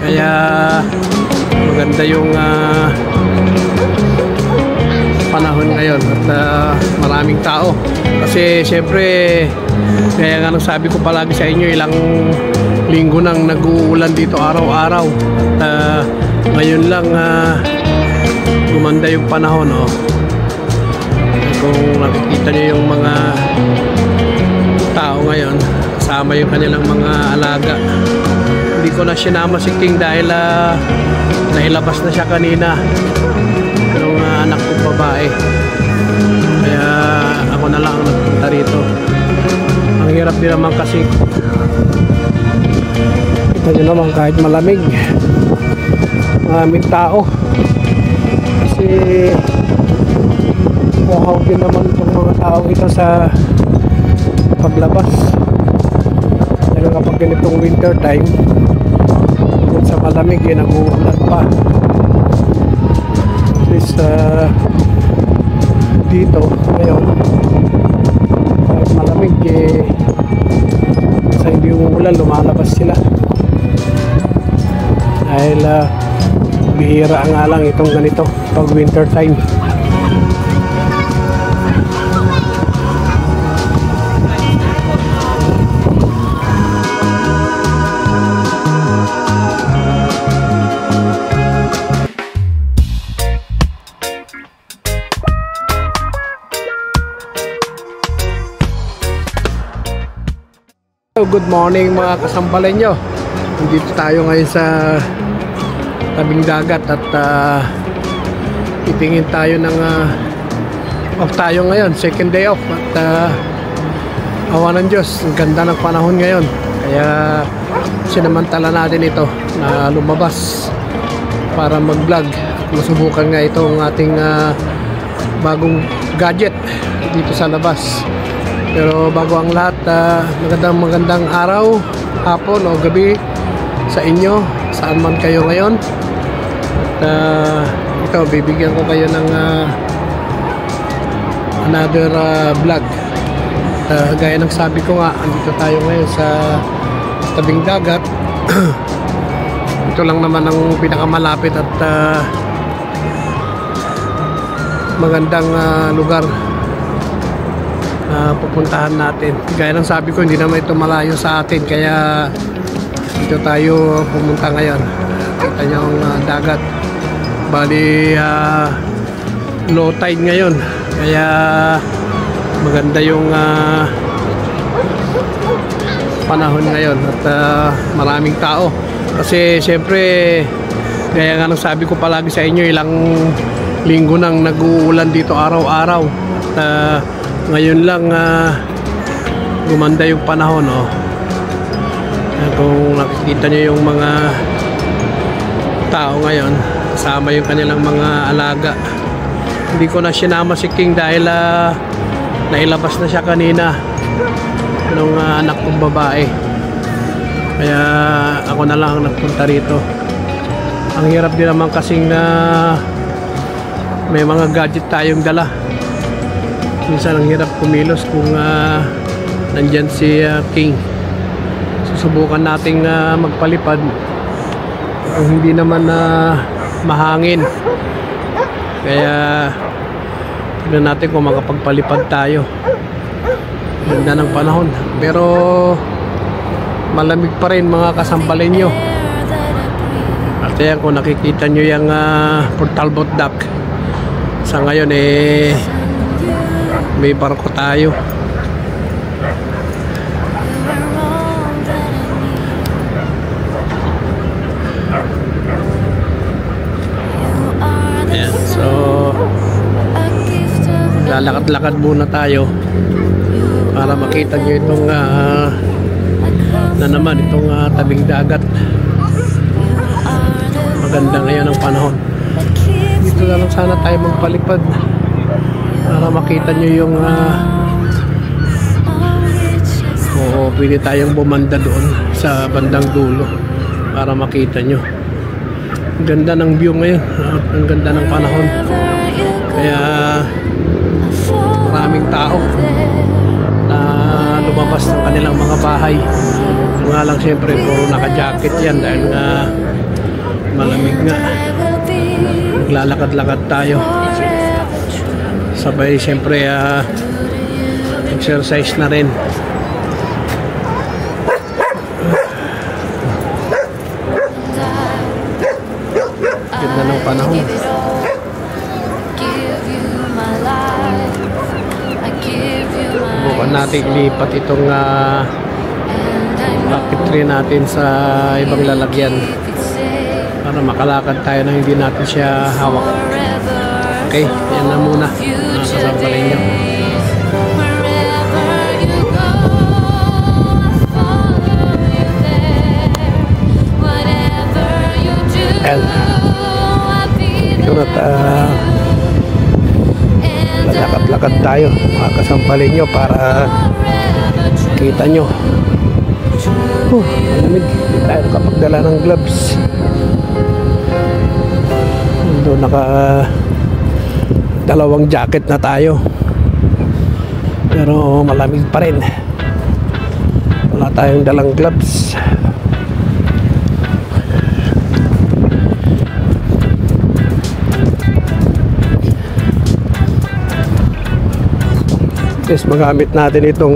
Kaya maganda yung panahon ngayon at maraming tao. Kasi syempre, kaya nga nang sabi ko palagi sa inyo, ilang linggo nang nag-uulan dito araw-araw. At ngayon lang gumanda yung panahon. Oh. Kung nakikita nyo yung mga tao ngayon, kasama yung kanilang mga alaga. Hindi ko na sinama si King dahil nailabas na siya kanina ng anak kong babae. Kaya ako na lang ang nagpunta rito. Ang hirap din naman kasi, kita nyo naman, kahit malamig, maraming tao. Kasi wow din naman itong mga tao ito sa paglabas. Lalo kapag ganitong winter time, sa malamig nag-uulan pa. At least dito ngayon kahit malamig sa hindi umuulan, lumalabas sila dahil bihira nga lang itong ganito pag winter time. Good morning mga kasambalenyo. Dito tayo ngayon sa tabing dagat at titingin tayo ng off tayo ngayon, second day off at awa ng Diyos, ang ganda ng panahon ngayon. Kaya sinamantala natin ito na lumabas para mag vlog. Masubukan nga itong ating bagong gadget dito sa labas. Pero bago ang lahat, magandang araw, hapon o gabi sa inyo, saan man kayo ngayon. At ito, bibigyan ko kayo ng another vlog. Gaya ng sabi ko nga, andito tayo ngayon sa tabing dagat. Ito lang naman ang pinakamalapit at magandang lugar pupuntahan natin. Gaya ng sabi ko, hindi naman ito malayo sa atin, kaya dito tayo pumunta ngayon. Kita nyo ang dagat, bali low tide ngayon, kaya maganda yung panahon ngayon at maraming tao. Kasi syempre, gaya nga ng sabi ko palagi sa inyo, ilang linggo nang nag-uulan dito araw-araw at ngayon lang gumanda yung panahon. Oh. Kung nakikita nyo yung mga tao ngayon, kasama yung kanilang mga alaga. Hindi ko na sinama si King dahil nailabas na siya kanina ng anak kong babae. Kaya ako na lang ang nagpunta rito. Ang hirap din naman kasing may mga gadget tayong dala. Minsan ang hirap kumilos kung nandyan si King. Susubukan nating magpalipad kung hindi naman mahangin. Kaya tignan natin kung makapagpalipad tayo. Ganda ng panahon, pero malamig pa rin mga kasambalenyo. At yan, kung nakikita nyo yung portal boat dock, sa ngayon may barko tayo. Ayan, so lalakad-lakad muna tayo para makita nyo itong itong tabing dagat. Maganda ngayon ang panahon. Dito na lang sana tayo magpalipad para makita nyo yung pwede tayong bumanda doon sa bandang dulo para makita nyo. Ang ganda ng view ngayon, ang ganda ng panahon, kaya maraming tao na lumabas ng kanilang mga bahay. Nga lang siyempre puro naka-jacket yan dahil nga maglalakad-lakad tayo. Sabay siyempre exercise na rin. Ganda ng panahon. Bukan natin lipat itong bucket tree natin sa ibang lalagyan para makalakad tayo na hindi natin siya hawak. Okay, yan na muna. Nakasampalin nyo. And ito na lakad-lakad tayo. Makasampalin nyo para kita nyo. Malamig. Hindi tayo nakapagdala ng gloves. Doon dalawang jacket na tayo. Pero malamig pa rin. Wala tayong dalang gloves. Yes, magamit natin itong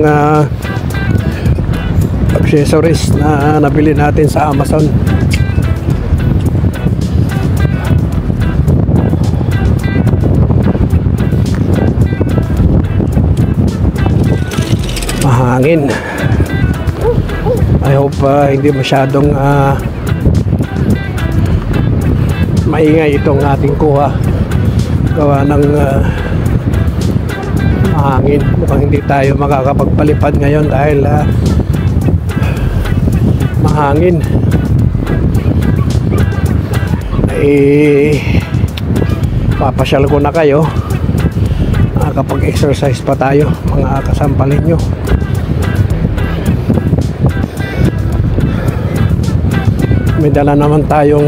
accessories na nabili natin sa Amazon. Mahangin. I hope hindi masyadong maingay itong ating kuha. Gawa ng mahangin. Mukhang hindi tayo makakapagpalipad ngayon dahil mahangin. Papasyal ko na kayo. Makakapag-exercise pa tayo, mga kasampalin nyo. May dala naman tayong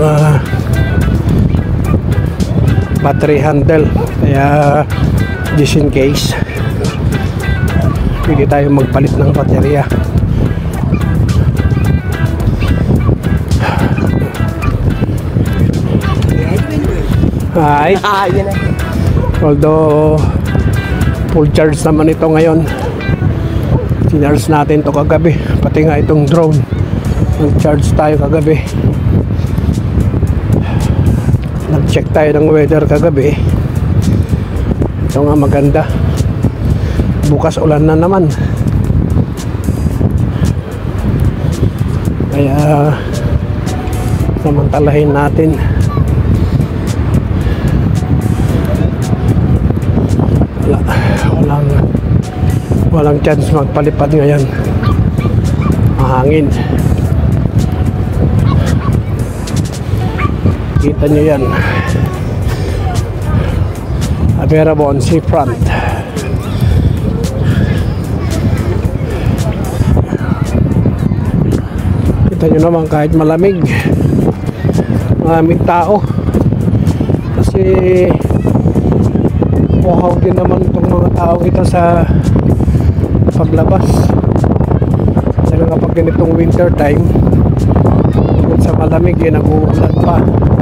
battery handle, kaya just in case pwede tayo magpalit ng baterya. Hi. Although full charge naman ito ngayon, sinarge natin ito kagabi, pati nga itong drone nag-charge tayo kagabi. Nag-check tayo ng weather kagabi. Ito nga maganda. Bukas ulan na naman. Kaya samantalahin natin. Walang chance magpalipad ngayon. Mahangin. Kita nyo yan. Aberabon seafront. Kita nyo naman kahit malamig, maraming tao kasi wow din naman itong mga tao ito sa paglabas. Dahil nga pag ganitong winter time, sa malamig nag-uulan pa.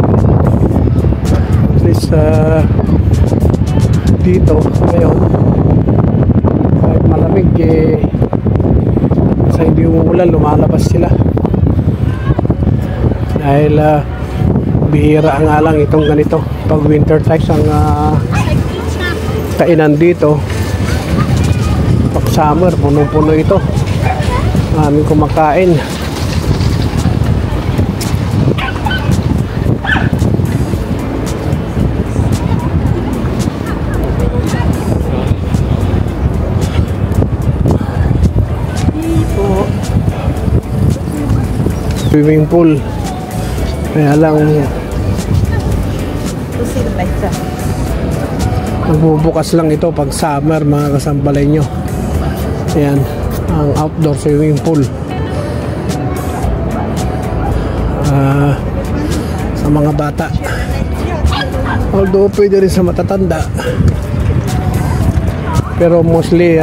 At least dito ngayon kahit malamig sa hindi umuulan, lumalabas sila dahil bihira nga lang itong ganito pag winter time. Ang kainan dito pag summer puno-puno ito, maraming kumakain. Swimming pool. Kaya lang magbubukas lang ito pag summer, mga kasambalay nyo. Ayan, ang outdoor swimming pool. Sa mga bata. Although pwede rin sa matatanda. Pero mostly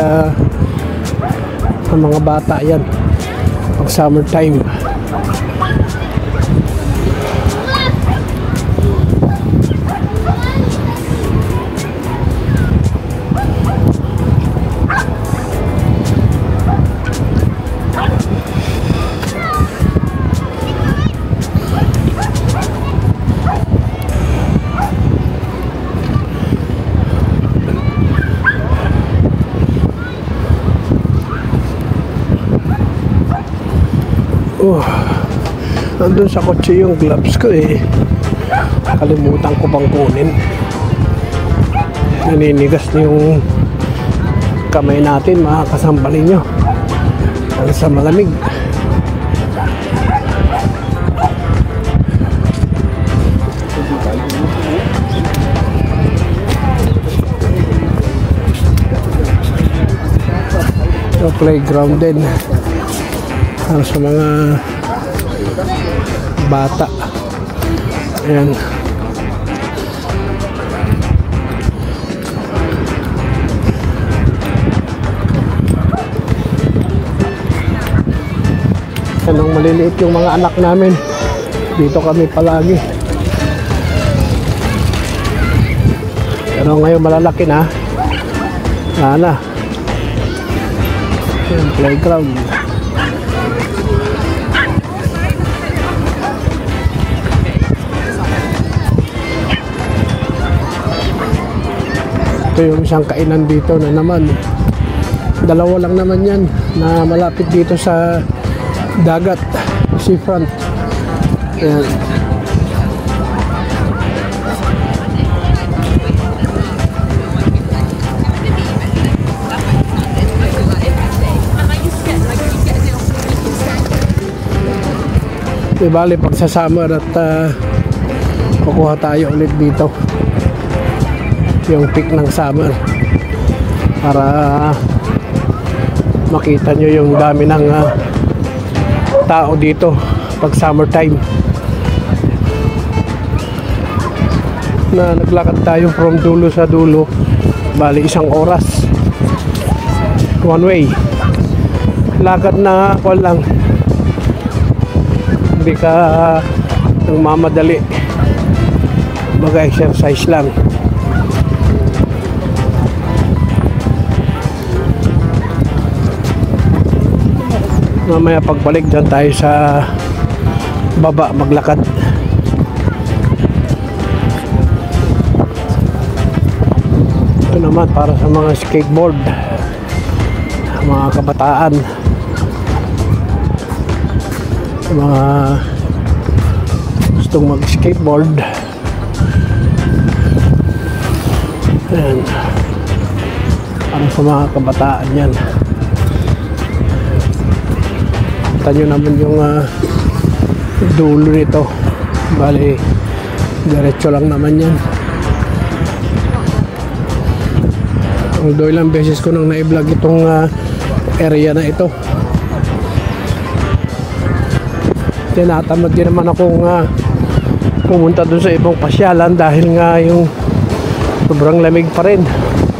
sa mga bata yan pag summer time. Oh, nandun sa kotse yung gloves ko eh. Kalimutan ko bang kunin. Naninigas na yung kamay natin, mga kasambalin nyo. Ang sa malamig. So, playground din para sa mga bata. Ayan. Nung maliliit yung mga anak namin, dito kami palagi. Pero ngayon malalaki na. Sana. Yung playground. Ito yung isang kainan dito na naman. Dalawa lang naman yan na malapit dito sa dagat, seafront. Ayan. Di bali pag sa summer at kukuha tayo ulit dito yung peak ng summer para makita nyo yung dami ng tao dito pag summertime. Na naglakad tayo from dulo sa dulo, bali 1 oras one way. Lakad na ako lang, hindi ka nang mamadali, baga exercise lang. Mamaya pagbalik dyan tayo sa baba maglakad. Ito naman para sa mga skateboard, mga kabataan, mga gustong mag skateboard. Ayan, para sa mga kabataan yan. Kita nyo naman yung dulo nito, bali diretso lang naman yan. Although ilang beses ko nang na-vlog itong area na ito, tinatamad din naman akong pumunta dun sa ibang pasyalan dahil nga yung sobrang lamig pa rin.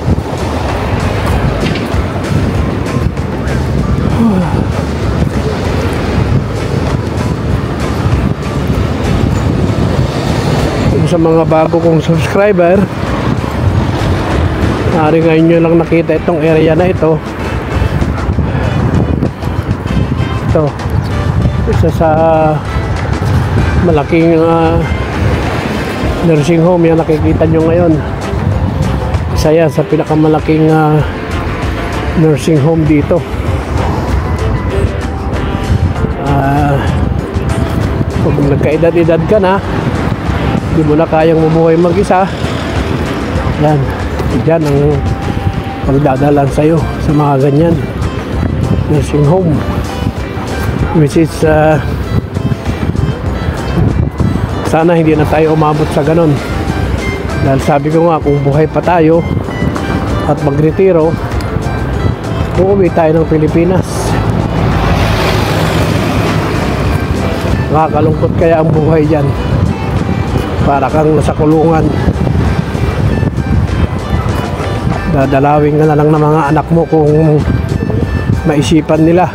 Sa mga bago kong subscriber, maaari ngayon nyo lang nakita itong area na ito. Ito, isa sa malaking nursing home yan nakikita nyo ngayon. Isa yan sa pinakamalaking nursing home dito. Kung nagkaedad-edad ka na, di mo na kayang mabuhay mag-isa, yan, dyan ang pagdadalan sa'yo sa mga ganyan nursing home, which is sana hindi na tayo umabot sa ganon. Dahil sabi ko nga, kung buhay pa tayo at magretiro, uuwi tayo ng Pilipinas. Nakakalungkot kaya ang buhay dyan, para kang nasa kulungan. Dadalawin ka na lang ng mga anak mo kung maisipan nila.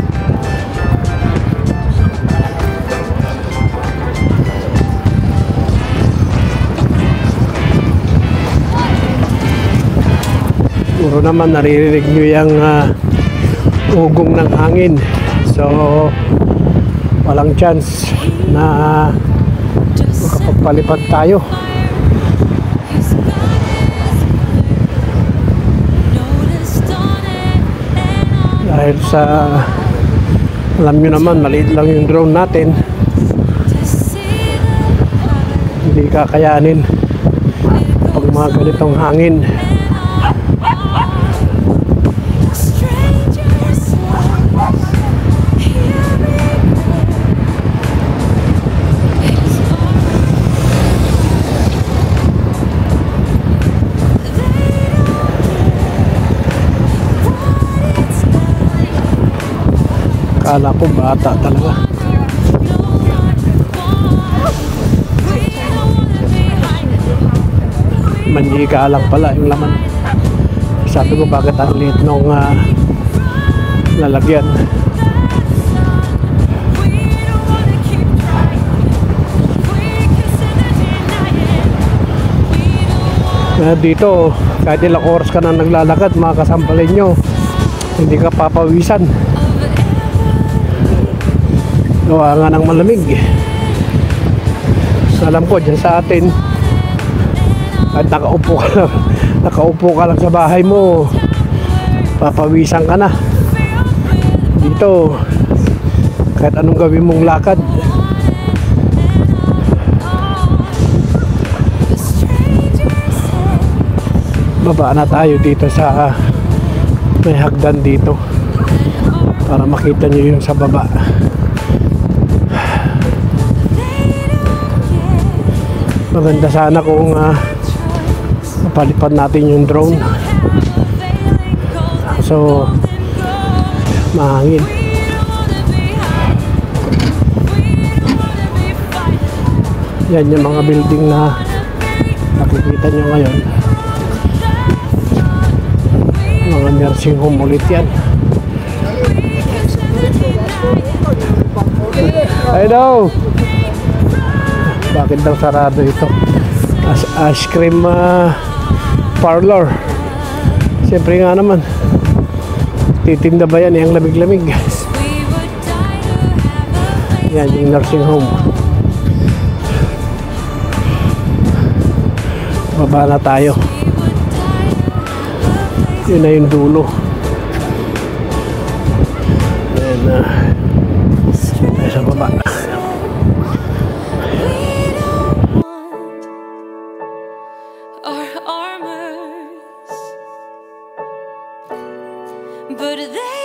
Puro naman naririnig nyo yung ugong ng hangin, so walang chance na makapagpalipad tayo. Dahil sa Alam nyo naman, maliit lang yung drone natin. Hindi kakayanin pag mga ganitong hangin. Kala ko bata talaga. Mantika lang pala yung laman. Sabi ko bakit ang liit nung lalagyan. Dito kahit ilang oras ka na naglalakad, makakasampalin nyo, hindi ka papawisan. Gawa nga ng malamig. Alam ko dyan sa atin, at nakaupo ka lang sa bahay mo, papawisan ka na. Dito kahit anong gawin mong lakad, baba na tayo dito sa may hagdan dito para makita nyo yung sa baba. Maganda sana kung mapalipad natin yung drone. So mahangin. Yan yung mga building na nakikita nyo ngayon. Mga nursing home ulit yan. I know. Bakit daw sarado ito? Ice cream parlor. Siyempre nga naman, titinda ba yan yung lamig-lamig? Yan yung nursing home. Baba na tayo. Yun na yung dulo. Ayan sa baba. But they